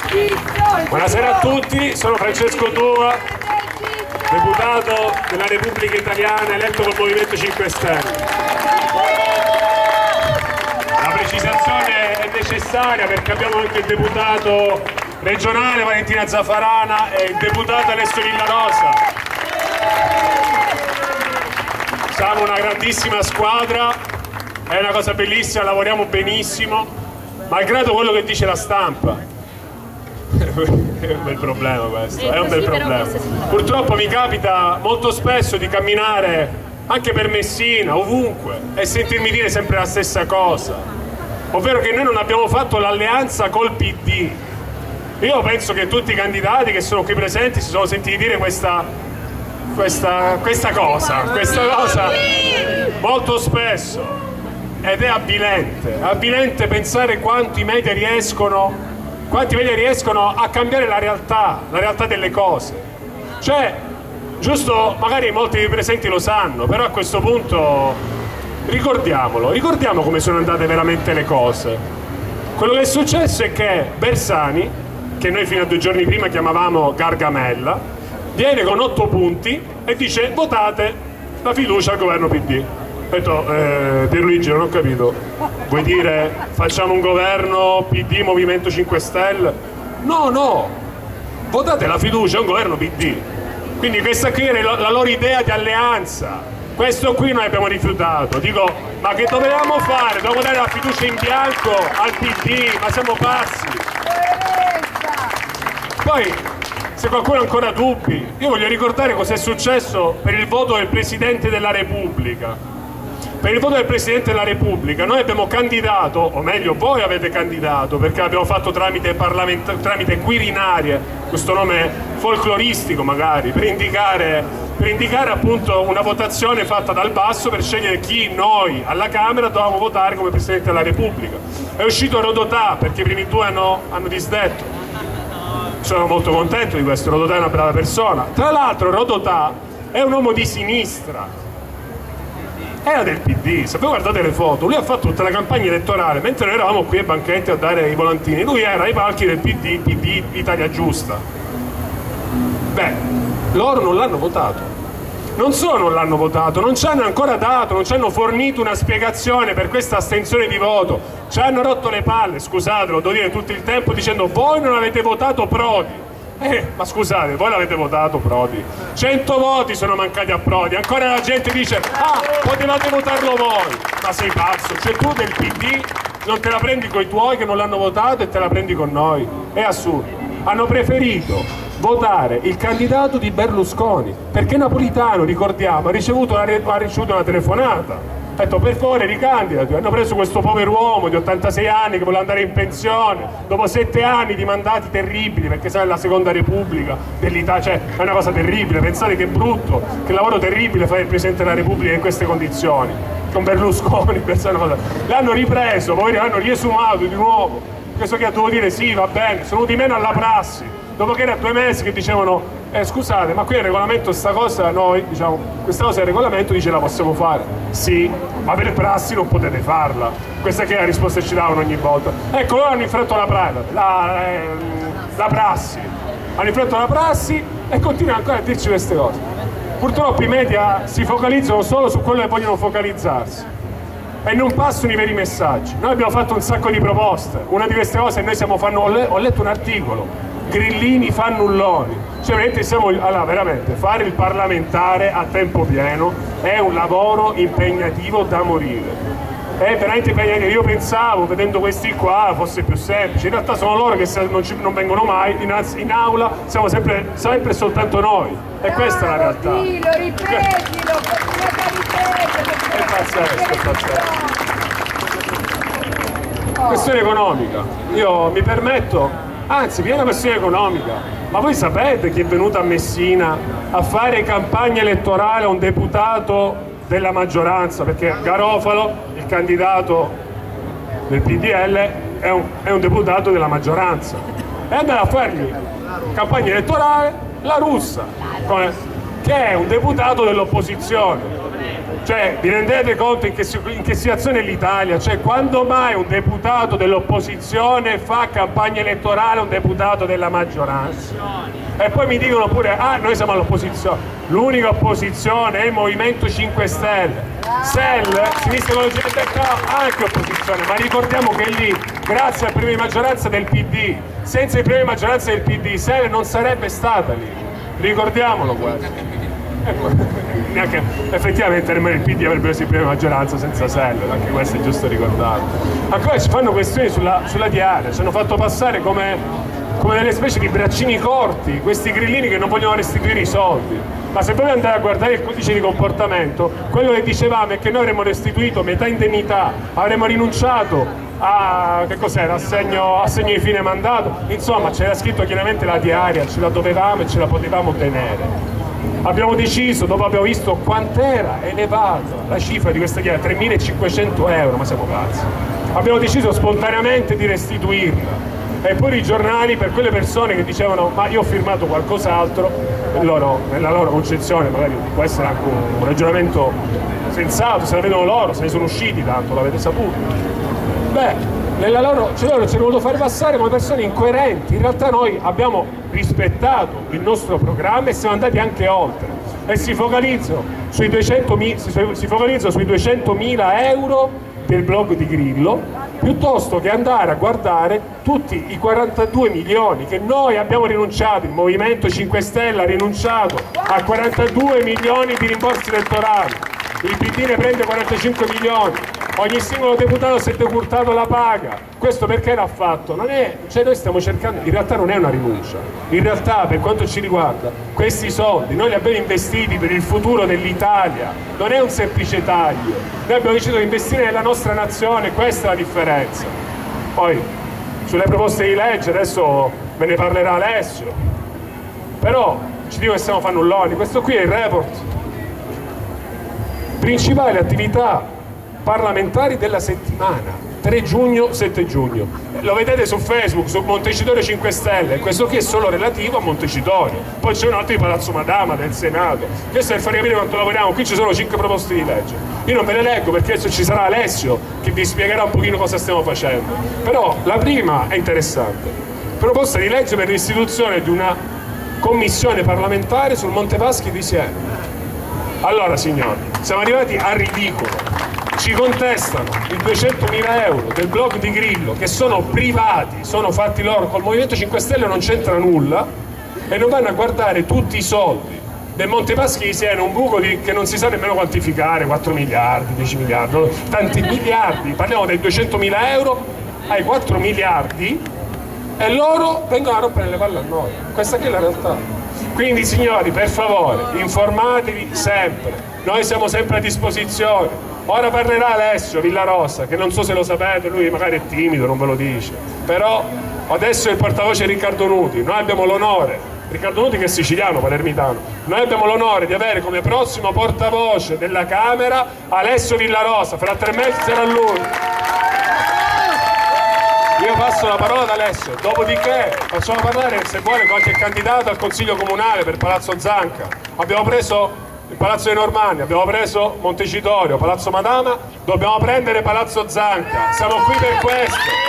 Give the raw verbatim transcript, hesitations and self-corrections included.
Buonasera a tutti, sono Francesco Tua, deputato della Repubblica Italiana eletto col Movimento cinque Stelle. La precisazione è necessaria perché abbiamo anche il deputato regionale Valentina Zaffarana e il deputato Alessio Villarosa. Siamo una grandissima squadra, è una cosa bellissima, lavoriamo benissimo, malgrado quello che dice la stampa. È un bel problema questo, è un bel problema. Purtroppo mi capita molto spesso di camminare anche per Messina, ovunque, e sentirmi dire sempre la stessa cosa, ovvero che noi non abbiamo fatto l'alleanza col P D. Io penso che tutti i candidati che sono qui presenti si sono sentiti dire questa, questa, questa cosa, questa cosa molto spesso, ed è avvilente, avvilente pensare quanti media riescono Quanti media riescono a cambiare la realtà, la realtà delle cose. Cioè, giusto, magari molti dei presenti lo sanno, però a questo punto ricordiamolo, ricordiamo come sono andate veramente le cose. Quello che è successo è che Bersani, che noi fino a due giorni prima chiamavamo Gargamella, viene con otto punti e dice votate la fiducia al governo P D. Ho detto, eh, Pierluigi, non ho capito, vuoi dire facciamo un governo P D Movimento cinque Stelle? No, no, votate la fiducia a un governo P D. Quindi questa qui era la loro idea di alleanza, questo qui noi abbiamo rifiutato. Dico, ma che dovevamo fare? Dovevamo dare la fiducia in bianco al P D, ma siamo pazzi. Poi, se qualcuno ha ancora dubbi, io voglio ricordare cosa è successo per il voto del Presidente della Repubblica. Per il voto del Presidente della Repubblica noi abbiamo candidato, o meglio voi avete candidato, perché l'abbiamo fatto tramite, tramite Quirinarie, questo nome folcloristico magari, per indicare, per indicare appunto una votazione fatta dal basso per scegliere chi noi alla Camera dovevamo votare come Presidente della Repubblica. È uscito Rodotà perché i primi due hanno, hanno disdetto. Sono molto contento di questo, Rodotà è una brava persona. Tra l'altro Rodotà è un uomo di sinistra, era del P D, se voi guardate le foto, lui ha fatto tutta la campagna elettorale, mentre noi eravamo qui ai banchetti a dare i volantini, lui era ai palchi del P D, P D, Italia Giusta. Beh, loro non l'hanno votato, non solo non l'hanno votato, non ci hanno ancora dato, non ci hanno fornito una spiegazione per questa astensione di voto, ci hanno rotto le palle, scusatelo, devo dire tutto il tempo dicendo voi non avete votato Prodi. Eh, ma scusate, voi l'avete votato Prodi, cento voti sono mancati a Prodi, ancora la gente dice ah, potevate votarlo voi, ma sei pazzo, cioè tu del P D non te la prendi con i tuoi che non l'hanno votato e te la prendi con noi, è assurdo. Hanno preferito votare il candidato di Berlusconi, perché Napolitano, ricordiamo, ha ricevuto una, ha ricevuto una telefonata, ha detto per favore ricandidati, hanno preso questo povero uomo di ottantasei anni che vuole andare in pensione dopo sette anni di mandati terribili, perché sai, è la seconda repubblica dell'Italia, cioè è una cosa terribile, pensate che brutto, che lavoro terribile fare il Presidente della Repubblica in queste condizioni, con Berlusconi, l'hanno ripreso, poi l'hanno riesumato di nuovo, questo che devo dire sì va bene, sono di meno alla prassi, dopo che era due mesi che dicevano eh, scusate ma qui il regolamento sta cosa noi diciamo questa cosa il regolamento dice la possiamo fare, sì ma per prassi non potete farla, questa che è la risposta che ci davano ogni volta. Ecco, loro hanno infranto la, la, eh, la prassi hanno infranto la prassi e continuano ancora a dirci queste cose. Purtroppo i media si focalizzano solo su quello che vogliono focalizzarsi e non passano i veri messaggi. Noi abbiamo fatto un sacco di proposte, una di queste cose noi siamo fanno, ho, le, ho letto un articolo, grillini fannulloni, cioè veramente siamo, allora veramente fare il parlamentare a tempo pieno è un lavoro impegnativo da morire, è veramente impegnativo. Io pensavo vedendo questi qua fosse più semplice, in realtà sono loro che non, ci, non vengono mai in, in aula, siamo sempre, sempre soltanto noi e questa è la realtà. Dillo, ripetilo, è pazzesco, è pazzesco. Questione economica, io mi permetto, anzi viene una questione economica, ma voi sapete chi è venuto a Messina a fare campagna elettorale a un deputato della maggioranza, perché Garofalo, il candidato del P D L, è un, è un deputato della maggioranza, e andava a fargli campagna elettorale la Russa, che è un deputato dell'opposizione. Cioè, vi rendete conto in che, in che situazione è l'Italia? Cioè, quando mai un deputato dell'opposizione fa campagna elettorale a un deputato della maggioranza? E poi mi dicono pure, ah, noi siamo all'opposizione. L'unica opposizione è il Movimento cinque Stelle. S E L, Sinistra Ecologia e Libertà, anche opposizione, ma ricordiamo che lì, grazie al premio di maggioranza del P D, senza il premio di maggioranza del P D, S E L non sarebbe stata lì. Ricordiamolo questo. Ecco, neanche, effettivamente nemmeno il P D avrebbe preso il premio di maggioranza senza S E L, anche questo è giusto ricordarlo. Anche poi ci fanno questioni sulla, sulla diaria, ci hanno fatto passare come, come delle specie di braccini corti, questi grillini che non vogliono restituire i soldi. Ma se voi andate a guardare il codice di comportamento, quello che dicevamo è che noi avremmo restituito metà indennità, avremmo rinunciato a, che cos'era, assegno, assegno di fine mandato, insomma c'era scritto chiaramente la diaria, ce la dovevamo e ce la potevamo tenere. Abbiamo deciso, dopo abbiamo visto quant'era elevata la cifra di questa diaria, tremilacinquecento euro, ma siamo pazzi, abbiamo deciso spontaneamente di restituirla. E poi i giornali, per quelle persone che dicevano ma io ho firmato qualcos'altro, loro, nella loro concezione magari può essere anche un ragionamento sensato, se la vedono loro, se ne sono usciti tanto, l'avete saputo. Beh, nella loro, cioè loro ci hanno voluto fare passare come persone incoerenti. In realtà noi abbiamo rispettato il nostro programma e siamo andati anche oltre e si focalizza sui duecentomila euro del blog di Grillo, piuttosto che andare a guardare tutti i quarantadue milioni che noi abbiamo rinunciato, il Movimento cinque Stelle ha rinunciato a quarantadue milioni di rimborsi elettorali, il P D ne prende quarantacinque milioni, ogni singolo deputato si è decurtato la paga. Questo perché l'ha fatto? Non è, cioè noi stiamo cercando, in realtà non è una rinuncia, in realtà per quanto ci riguarda questi soldi noi li abbiamo investiti per il futuro dell'Italia, non è un semplice taglio, noi abbiamo deciso di investire nella nostra nazione, questa è la differenza. Poi sulle proposte di legge adesso ve ne parlerà Alessio, però ci dico che stiamo fannulloni. Questo qui è il report, principali attività parlamentari della settimana, tre giugno, sette giugno, lo vedete su Facebook, su Montecitorio cinque Stelle, questo qui è solo relativo a Montecitorio, poi c'è un altro di Palazzo Madama del Senato, questo per far capire quanto lavoriamo. Qui ci sono cinque proposte di legge, io non ve le leggo perché adesso ci sarà Alessio che vi spiegherà un pochino cosa stiamo facendo, però la prima è interessante, proposta di legge per l'istituzione di una commissione parlamentare sul Monte Paschi di Siena. Allora signori, siamo arrivati al ridicolo. Ci contestano i duecentomila euro del blog di Grillo che sono privati, sono fatti loro, col Movimento cinque Stelle non c'entra nulla, e non vanno a guardare tutti i soldi del Monte Paschi di Siena, un buco di, che non si sa nemmeno quantificare, quattro miliardi, dieci miliardi, tanti miliardi, parliamo dei duecentomila euro ai quattro miliardi e loro vengono a rompere le palle a noi. Questa qui è la realtà. Quindi signori, per favore, informatevi sempre, noi siamo sempre a disposizione. Ora parlerà Alessio Villarosa, che non so se lo sapete, lui magari è timido, non ve lo dice, però adesso è il portavoce Riccardo Nuti. Noi abbiamo l'onore, Riccardo Nuti che è siciliano, palermitano, noi abbiamo l'onore di avere come prossimo portavoce della Camera Alessio Villarosa, fra tre mesi sarà lui. Io passo la parola ad Alessio, dopodiché facciamo parlare, se vuole, qualche candidato al Consiglio Comunale per Palazzo Zanca. Abbiamo preso il Palazzo dei Normanni, abbiamo preso Montecitorio, Palazzo Madama, dobbiamo prendere Palazzo Zanca, siamo qui per questo.